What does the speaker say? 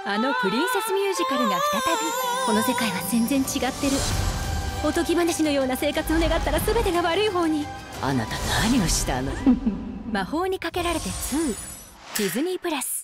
あのプリンセスミュージカルが再び。この世界は全然違ってる。おとぎ話のような生活を願ったら全てが悪い方に。あなた何をしたの？魔法にかけられて2、ディズニープラス。